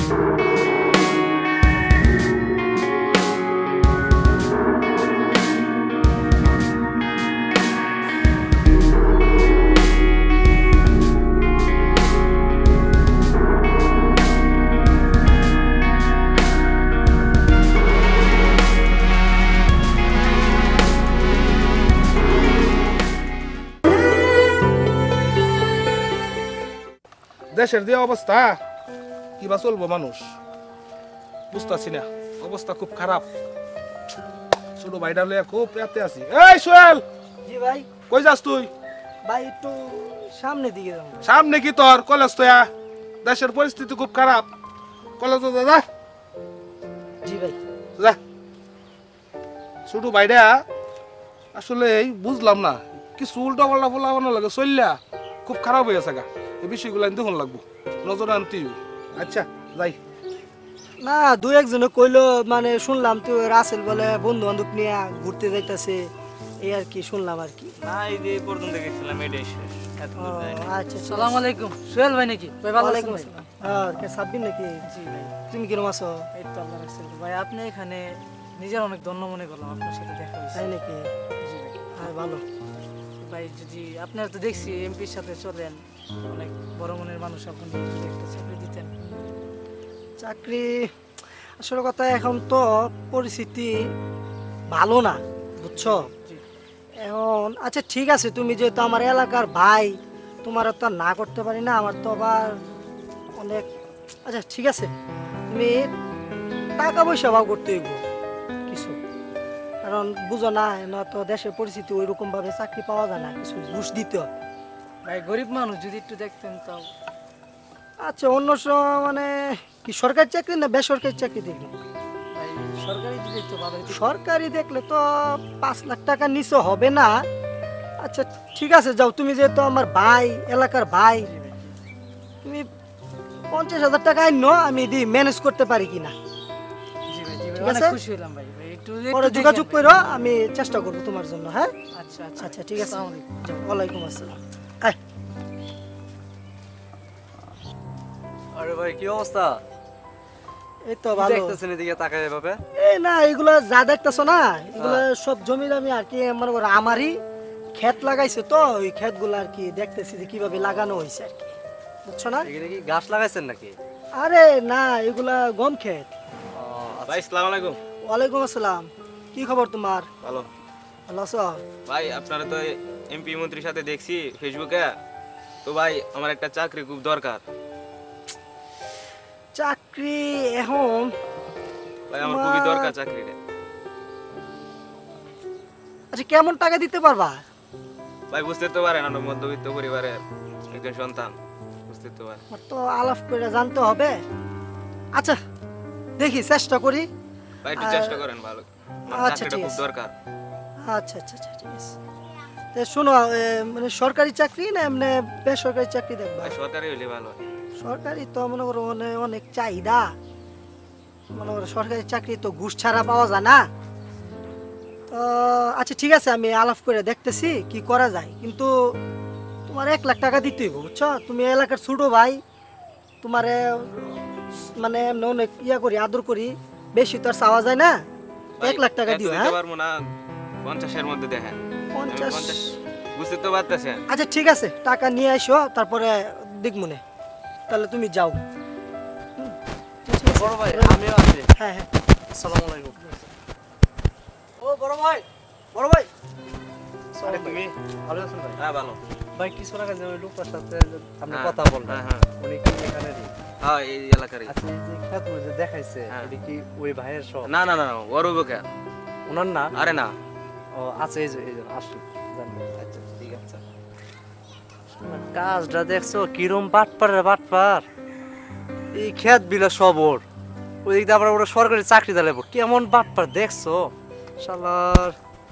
দেশের যে অবস্থা কি বা চলবো মানুষ বুঝতেছি না, অবস্থা খুব খারাপ। ছোট ভাইটা লইয়া খুব রাতে আছি। এই সোহেল, জি ভাই। কই যাস তুই? ভাই একটু সামনে দিকে যাবো। সামনে কি তোর কলেজ? তো দেশের পরিস্থিতি খুব খারাপ, কলেজ যা। জি ভাই। যা। ছোট ভাইটা আসলে বুঝলাম না, কিছু উল্টা পাল্টা বলা বানো লাগে, চললা খুব খারাপ হয়ে গেছে গা। এই বিষয়গুলো দেখুন লাগবো, নজর আনতে। আচ্ছা যাই। না দু একজনে কইলো, মানে শুনলাম তো রাসেল বলে বন্ধু বান্ধব নিয়ে ঘুরতে যাইতাছে, এই আর কি শুনলাম আর কি। না এই যে পর্যন্ত গেছিলাম এটাই শেষ। আচ্ছা আসসালামু আলাইকুম। সোহেল ভাই নাকি? ভাই ভালো আছেন ভাই? আর কে সাব্বির নাকি? জি ভাই। তুমি কিরম আছো? এই তো আল্লাহ রাখছেন ভাই। আপনি এখানে নিজের অনেক ধন্য মনে করলাম, আপনার সাথে দেখা হয়েছে। তাই নাকি? জি ভাই। হ্যাঁ ভালো ভাই যদি আপনার তো দেখছি এমপির সাথে চলেন, অনেক বড় মনের মানুষ, আপনি যদি একটা চাকরি দিতেন। চাকরি আসলে কথা এখন তো পরিস্থিতি ভালো না, বুঝছো? জি। এখন আচ্ছা ঠিক আছে, তুমি যেহেতু আমার এলাকার ভাই, তোমার তো আর না করতে পারি না, আমার তো আবার অনেক। আচ্ছা ঠিক আছে, তুমি টাকা পয়সা ভাব করতে হইব কিছু, কারণ বুঝো না না তো দেশের পরিস্থিতি ওই রকম ভাবে চাকরি পাওয়া যায় না, কিছু ঘুষ দিতে হয়। ভাই গরিব মানুষ, যদি একটু দেখতেন তাও। আচ্ছা অন্য মানে কি সরকারি চাকরি না বেসরকারি চাকরি দেখবেন? ভাই সরকারি দিলে তো ভালো হতো। সরকারি দেখলে তো 5 লাখ টাকা নিচে হবে না। আচ্ছা ঠিক আছে যাও, তুমি যেহেতু আমার ভাই, এলাকার ভাই, জি ভাই। তুমি 50,000 টাকা আইনো, আমি দি ম্যানেজ করতে পারি কিনা। জি ভাই, জি ভাই, ঠিক অনেক আছে? খুশি হলাম ভাই। ভাই একটু পরে একটু যোগাযোগ দেখেন করো, আমি চেষ্টা করবো তোমার জন্য। হ্যাঁ ভাই। আচ্ছা আচ্ছা আচ্ছা ঠিক আছে, আসসালামু আলাইকুম। যাও। ওয়ালাইকুম আসসালাম। আয়। আরে ভাই কি অবস্থা? এই তো কি ভালো। দেখতেছেন এদিকে তাকায় এভাবে? এই না এগুলো যা দেখতেছো না, এগুলো সব জমি জমি আর কি, মনে করো আমারই ক্ষেত লাগাইছে, তো ওই ক্ষেতগুলো আর কি দেখতেছি যে কিভাবে লাগানো হয়েছে আর কি, বুঝছো না? এখানে কি গাছ লাগাইছেন নাকি? আরে না এগুলা গম ক্ষেত। ভাই আসসালামু আলাইকুম। ওয়ালাইকুম আসসালাম। কি খবর তোমার? ভালো। ভালো আছো? ভাই আপনারা তো এমপি মন্ত্রীর সাথে দেখছি ফেসবুকে, তো ভাই আমার একটা চাকরি খুব দরকার। চাকরি এখন ভাই আমার খুবই দরকার চাকরিটা। আচ্ছা কেমন টাকা দিতে পারবা? ভাই বুঝতে তো পারেন আমরা মধ্যবিত্ত পরিবারের একজন সন্তান, বুঝতে তো পারেন। আমার তো আলাপ করে জানতে হবে। আচ্ছা দেখি চেষ্টা করি। ভাই একটু চেষ্টা করেন ভালো, আমার আচ্ছা, চাকরিটা ঠিক খুব আছে। দরকার। আচ্ছা আচ্ছা আচ্ছা ঠিক আছে। তো শোনো, মানে সরকারি চাকরি না এমনি বেসরকারি চাকরি দেখবা? ভাই সরকারি হইলে ভালো হয়। সরকারি তো মনে করো অনেক চাহিদা, মনে করো সরকারি চাকরি তো ঘুষ ছাড়া পাওয়া যায় না। তো আচ্ছা ঠিক আছে, আমি আলাপ করে দেখতেছি কি করা যায়, কিন্তু তোমার 1 লাখ টাকা দিতে হইব, বুঝছো? তুমি এলাকার ছোট ভাই, তোমারে মানে এমনি অনেক ইয়া করি, আদর করি, বেশি তো আর চাওয়া যায় না। 1 লাখ টাকা এত দিও। দিতে হ্যাঁ পারবো না, 50-এর মধ্যে দেখেন। 50। বুঝতে তো পারতেছেন। আচ্ছা ঠিক আছে, টাকা নিয়ে আসো, তারপরে দেখমুনে। তাহলে তুমি যাও। ঠিক আছে? বড় ভাই আমিও আছি। হ্যাঁ হ্যাঁ। আসসালামু আলাইকুম। ও বড় ভাই, বড় ভাই। আরে তুমি ভালো আছেন ভাই? হ্যাঁ ভালো। ভাই কিছু আগে যে ওই লোকটার সাথে আপনি হ্যাঁ, কথা বললেন, হ্যাঁ, উনি কি এখানেরই? হ্যাঁ এই এলাকারই। আচ্ছা এই যে খেতগুলো যে দেখাইছে, হ্যাঁ। এটা কি ওই ভাইয়ের সব? না না না ওর বুকে। ওনার না? আরে না। ও আচ্ছা এই যে আসুন জানি। আচ্ছা ঠিক আছে। কাজটা দেখছো কিরম বাটপার এই খেত বিলা সব ওর, ওই দিক দিয়ে আবার ওরা সরকারি চাকরি দিলাম, কেমন বাটপার দেখছো শালার।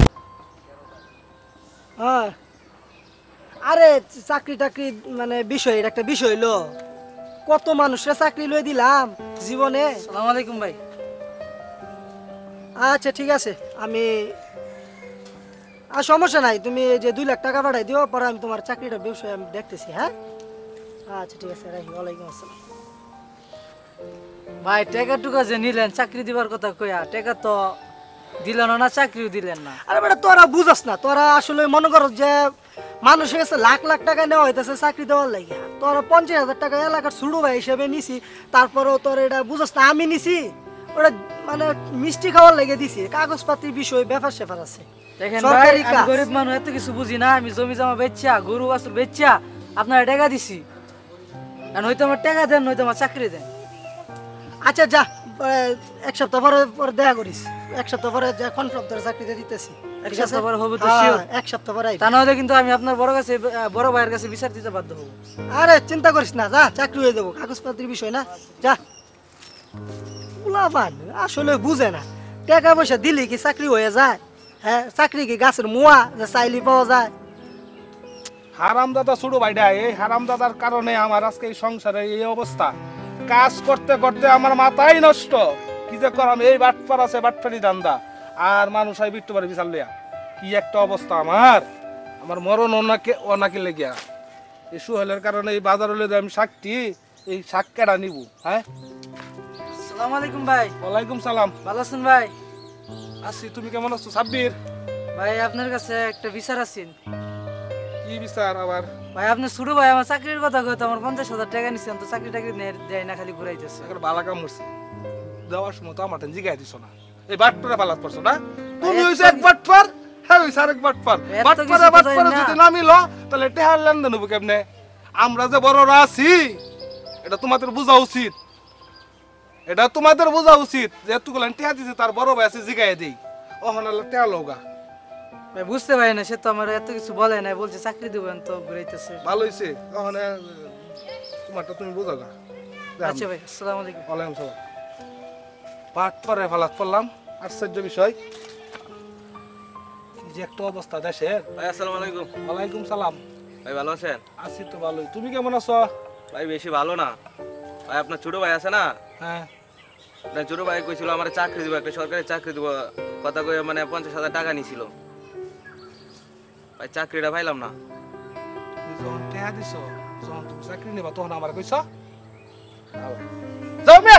হ্যাঁ আরে চাকরি টাকরি মানে বিষয়, এটা একটা বিষয় হইলো, কত মানুষের চাকরি লই দিলাম জীবনে। আসসালামু আলাইকুম ভাই। আচ্ছা ঠিক আছে, আমি আর সমস্যা নাই, তুমি এই যে 2 লাখ টাকা পাঠাই দিও, পরে আমি তোমার চাকরিটার বিষয় আমি দেখতেছি। হ্যাঁ আচ্ছা ঠিক আছে, রাখি। ওয়ালাইকুম আসসালাম। ভাই টাকা টুকা যে নিলেন চাকরি দিবার কথা কইয়া টাকা তো দিলেন না চাকরিও দিলেন না। আরে বেটা তোরা বুঝাস না, তোরা আসলে মনে করো যে মানুষের কাছে লাখ লাখ টাকা নেওয়া হইতেছে চাকরি দেওয়ার লাগে, তোরা 50,000 টাকা এলাকার ছোট ভাই হিসেবে নিছি, তারপরেও তোর এটা বুঝাস না আমি নিছি ওটা মানে মিষ্টি খাওয়ার লেগে দিছি, কাগজপাতির বিষয় ব্যাপার স্যাপার আছে। দেখেন ভাই সরকারি আমি কাজ। গরিব মানুষ এত কিছু বুঝি না, আমি জমি জমা বেচা গরু বাছুর বেচা আপনারা টাকা দিছি, আর হয়তো আমার টাকা দেন নয়তো আমার চাকরি দেন। আচ্ছা যা, এক সপ্তাহ পরে পরে দেখা করিস, এক সপ্তাহ পরে যা কনফার্ম তোর চাকরিতে দিতেছি। এক ঠিক আছে? সপ্তাহ পরে হবে তো হ্যাঁ, sure? এক সপ্তাহ পরে আইবি। তা নাহলে কিন্তু আমি আপনার বড় ভাইয়ের কাছে বিচার দিতে বাধ্য হবো। আরে চিন্তা করিস না, যা চাকরি হয়ে যাবো, কাগজপত্রের বিষয় না, যা। উলাবান আসলে বুঝে না, টাকা পয়সা দিলে কি চাকরি হয়ে যায়? হ্যাঁ, চাকরি কি গাছের মুয়া যে চাইলে পাওয়া যায়? হারামদাদা ছোট ভাইটা, এই হারামদাদার কারণে আমার আজকে এই সংসারে এই অবস্থা। কাজ করতে করতে আমার মাথাই নষ্ট, কি যে করাম। এই বাটপার আছে, বাটপারি দান্দা, আর মানুষ হয় বিট্টু বাড়ি বিচার লিয়া। কি একটা অবস্থা আমার, আমার মরণ অনাকে লেগিয়া। এই সুহেলের কারণে এই বাজার হলে আমি শাকটি, এই শাক কেডা নিব? হ্যাঁ, আসসালামু আলাইকুম ভাই। ওয়ালাইকুম সালাম। ভালো আছেন ভাই? আছি, তুমি কেমন আছো সাব্বির? ভাই আপনার কাছে একটা বিচার আছেন। কি বিচার আবার? ভাই আপনি ছোট ভাই আমার চাকরির কথা কইতো, আমার 50,000 টাকা নিছেন তো চাকরি টাকরি দেয় না, খালি ঘুরাইতেছে। এখন বালা কাম করছে, দেওয়ার সময় তো আমার জিগাই দিছ না। এই বাটপারে পালাত পড়ছো না তুমি? হইছে এক বাটপার, হ্যাঁ হইছে আরেক বাটপার। এত কিছু বাটপারে তো বাটপারে জানি না। যদি নামিল তাহলে টেহার লেনদেন হবো কেমনে? আমরা যে বড়রা আছি এটা তোমাদের বোঝা উচিত, এটা তোমাদের বোঝা উচিত। যেহেতুগুলো টেহা দিছে তার বড় ভাই আছে জিগাই দিই, ওখানে টেহা লৌগা। ভাই বুঝতে পারি না, সে তো আমার এত কিছু বলে নাই, বলছে চাকরি দিবেন তো ঘুরাইতেছে। ভালো হইছে, ওখানে তোমারটা তুমি বোঝা গা। আচ্ছা ভাই, আসসালামু আলাইকুম। ওয়ালাইকুম সালাম। বাটপারে ফালাত পড়লাম, আশ্চর্য বিষয়। কি যে একটা অবস্থা দেশের। ভাই আসসালামু আলাইকুম। ওয়ালাইকুম সালাম। ভাই ভালো আছেন? আছি তো ভালোই, তুমি কেমন আছো? ভাই বেশি ভালো না। ভাই আপনার ছোট ভাই আছে না, হ্যাঁ, আপনার ছোট ভাই কইছিল আমার চাকরি দিব, একটা সরকারি চাকরি দিব কথা কই, মানে 50,000 টাকা নিছিল। ভাই চাকরিটা পাইলাম না। তুমি যখন টেহা দিছো, যখন তুমি চাকরি নিবা তখন আমার কইছ যাও মিয়া,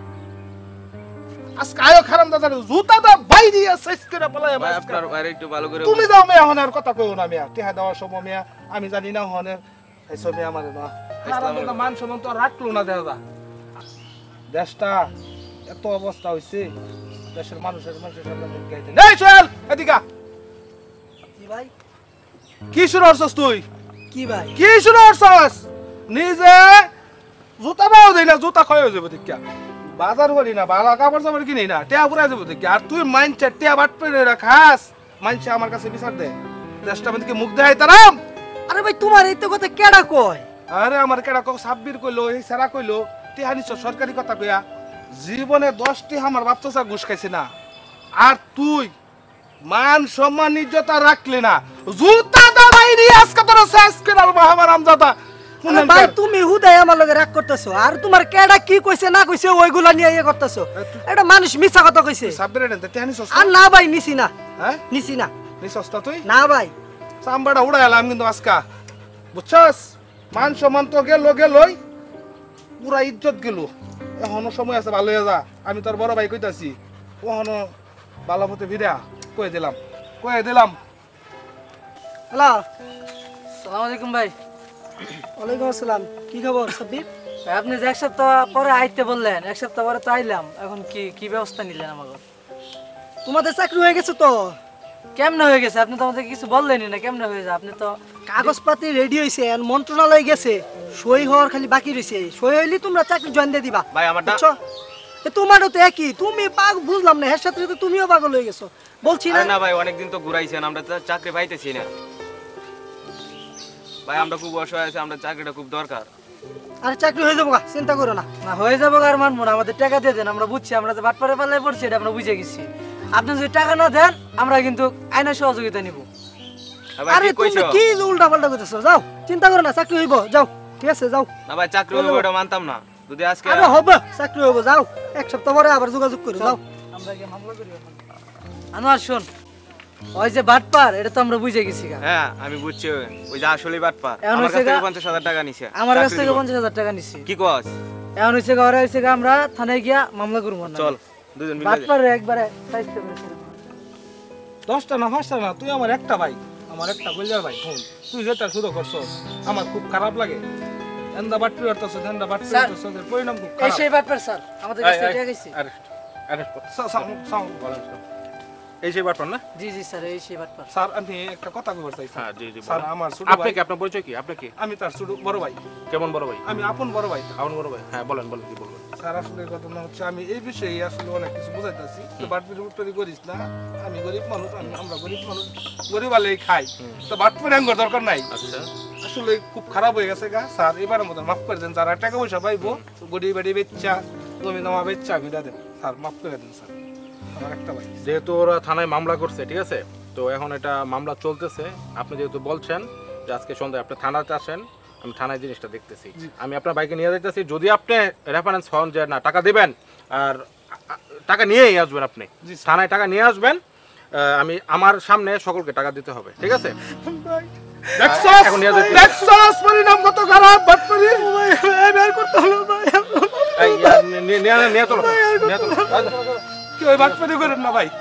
আজকে আয়ো খারাম দাদার জুতা দা বাই দিয়ে শেষ করে পালাই। ভাই আপনার ভাই একটু ভালো করে তুমি যাও মিয়া, এখন আর কথা কইও না মিয়া। টেহা দেওয়ার সময় মিয়া আমি জানি না হনের এই সব মিয়া আমার না খারাম দাদা মান সম্মান তো আর রাখলো না। দেখা দেশটা এত অবস্থা হইছে, দেশের মানুষের সামনে মুখ গাইতে নেই। সোহেল এদিকে কি ভাই? কি শুরু করছস তুই? কি ভাই? কি শুরু করছস? নিজে জুতা পাও দেই না, জুতা ক্ষয় হয়ে যাবে দেখিয়া। বাজার করি না, ভালো কাপড় চাপড় কিনি না, টেয়া পুরা যাবো দেখিয়া। আর তুই মাইনছে টেয়া বাট পেরে খাস, মাইনছে আমার কাছে বিচার দে। দেশটা আমাদেরকে মুখ দেয় তারাম। আরে ভাই তোমার এই তো কথা কেডা কয়? আরে আমার কেডা কক সাব্বির কইলো, এই সারা কইলো টেহা নিছ সরকারি কথা কইয়া। জীবনে 10টি আমার বাপ চাচা ঘুষ খাইছে না, আর তুই মান সম্মান ইজ্জত আর রাখলি না। জুতা দাবাই দিয়ে আজকে তোর শেষ করে আলবো আমার আমজাদা। আরে ভাই তুমি হুদাই আমার লগে রাগ করতেছো, আর তোমার কেডা কি কইছে না কইছে ওইগুলা নিয়ে ইয়ে করতেছো। এটা মানুষ মিছা কথা কইছে। সাব্বির এনে টেহা নিছ? আর না ভাই নিছি না, হ্যাঁ নিছি না। নিছস তা তুই? না ভাই, চামড়াটা উড়াইলাম কিন্তু আজকা, বুঝছস? মান সম্মান তো গেল গেলই, পুরা ইজ্জত গেল। এখনো সময় আছে, ভালো হয়ে যা। আমি তোর বড় ভাই কইতাছি, ওখানো ভালো মতো ভিড়া কয়ে দিলাম, কয়ে দিলাম। হ্যালো, আসসালামু আলাইকুম ভাই। ওয়ালাইকুম আসসালাম। কি খবর সাব্বির? ভাই আপনি যে এক সপ্তাহ পরে আইতে বললেন, এক সপ্তাহ পরে তো আইলাম, এখন কি কি ব্যবস্থা নিলেন আমাকে? তোমাদের চাকরি হয়ে গেছে তো? কেমনে হয়ে গেছে? আপনি তো আমাদের কিছু বললেনই না, কেমনে হয়ে যায়? আপনি তো কাগজপাতি রেডি হইছে, আর মন্ত্রণালয় গেছে, সই হওয়ার খালি বাকি রইছে। সই হইলে তোমরা চাকরি জয়েন দিয়ে দিবা। ভাই আমারটা বুঝছো? এ তোমারও তো একই, তুমি পাগ বুঝলাম না, এর সাথে সাথে তুমিও পাগল হয়ে গেছো। বলছি না আরে না ভাই, অনেকদিন তো ঘুরাইছেন, আমরা তো চাকরি পাইতেছি না ভাই। আমরা খুব অসহায় আছি, আমরা চাকরিটা খুব দরকার। আরে চাকরি হয়ে যাবো গা, চিন্তা করো না। না হয়ে যাবো আর মানবো না, আমাদের টাকা দিয়ে দেন, আমরা বুঝছি, আমরা যে বাটপারে পাল্লায় পড়ছি এটা আমরা বুঝে গেছি। আপনি যদি টাকা না দেন আমরা কিন্তু আইনের সহযোগিতা নিব। হ্যাঁ ভাই, আরে ঠিক তুমি কইছো। কি উল্টা পাল্টা করতেছো? যাও, চিন্তা করো না, চাকরি হইব, যাও। ঠিক আছে, যাও। না ভাই, চাকরি হবে ওটা মানতাম না যদি আজকে। আরে হবে, চাকরি হইব, যাও। এক সপ্তাহ পরে আবার যোগাযোগ করো, যাও। আমরা কি মামলা করি এখন? আনোয়ার শোন, ওই যে বাটপার এটা তো আমরা বুঝে গেছি গা। হ্যাঁ আমি বুঝছি, ওই যে আসলে বাটপার এখন আমার কাছ হচ্ছে থেকে গা- 50,000 টাকা নিছে। আমার কাছ চাকরি থেকে দিব। 50,000 টাকা নিছি। কি কস? এখন হয়েছে ঘরে হয়েছে আমরা থানায় গিয়া মামলা করবো না চল দুজন মিলে বাট যাই। পারে একবারে সাইজটা বেশি। 10টা না 5টা না, তুই আমার একটা ভাই, আমার একটা কইলার ভাই ফোন, তুই যেটা শুরু করছস আমার খুব খারাপ লাগে। এন্দা বাট্রি করতেছ, এন্দা বাট্রি স্যার, করতেছ, এর পরিণাম খুব এই খারাপ। সেই বাট পার স্যার আমাদের কাছে টাকা গেছে। এই যে ব্যাপার না জি জি স্যার এই সেই বাট পার। স্যার, আমি একটা কথা কইবার চাই। হ্যাঁ জি জি স্যার, বলেন। আমার ছোট আপনি ভাই, কি আপনার পরিচয় কি আপনি কি আমি তার ছোট বড় ভাই, কেমন বড় ভাই আমি আপন বড় ভাই। আপন বড় ভাই হ্যাঁ বলেন বলেন কি বলবেন স্যার, আসলে ঘটনা হচ্ছে আমি এই বিষয়ে আসলে অনেক কিছু বুঝাইতেছি। বাটপির উত্তরি করিস না, আমি গরিব মানুষ, আমরা গরিব মানুষ, গরিব আলেই খাই, তো বাটপির আঙ্গর দরকার নাই। আচ্ছা আসলে খুব খারাপ হয়ে গেছে গা স্যার, এবারের মতো মাফ করে দেন। যারা টাকা পয়সা পাইবো গড়ি বাড়ি বেচ্চা, জমি জমা বেচ্চা ঘুরে দেন স্যার, মাফ করে দেন স্যার, আমার একটা ভাই। যেহেতু ওরা থানায় মামলা করছে ঠিক আছে, তো এখন এটা মামলা চলতেছে। আপনি যেহেতু বলছেন যে আজকে সন্ধ্যায় আপনি থানাতে আসেন, আমি থানায় জিনিসটা দেখতেছি। আমি আপনার বাইকে নিয়ে যাইতেছি, যদি আপনি রেফারেন্স হন যে না টাকা দিবেন আর টাকা নিয়েই আসবেন, আপনি থানায় টাকা নিয়ে আসবেন, আমি আমার সামনে সকলকে টাকা দিতে হবে ঠিক আছে। দেখছস? এখন নিয়ে যাইতে- দেখছস পরিণাম কত খারাপ বাটপারি? বের করতে হলো ভাই। এই, নিয়ে চলো নিয়ে চলো। কি ওই বাটপারি করেন না ভাই।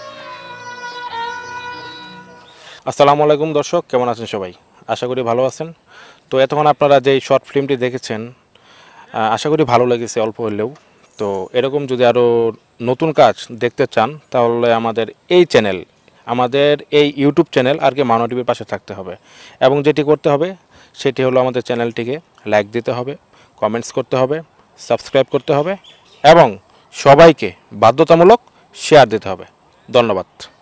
আসসালামু আলাইকুম দর্শক, কেমন আছেন সবাই? আশা করি ভালো আছেন। তো এতক্ষণ আপনারা যেই শর্ট ফিল্মটি দেখেছেন আশা করি ভালো লেগেছে অল্প হলেও। তো এরকম যদি আরও নতুন কাজ দেখতে চান তাহলে আমাদের এই চ্যানেল, আমাদের এই ইউটিউব চ্যানেল আর কি মানব টিভির পাশে থাকতে হবে, এবং যেটি করতে হবে সেটি হলো আমাদের চ্যানেলটিকে লাইক দিতে হবে, কমেন্টস করতে হবে, সাবস্ক্রাইব করতে হবে এবং সবাইকে বাধ্যতামূলক শেয়ার দিতে হবে। ধন্যবাদ।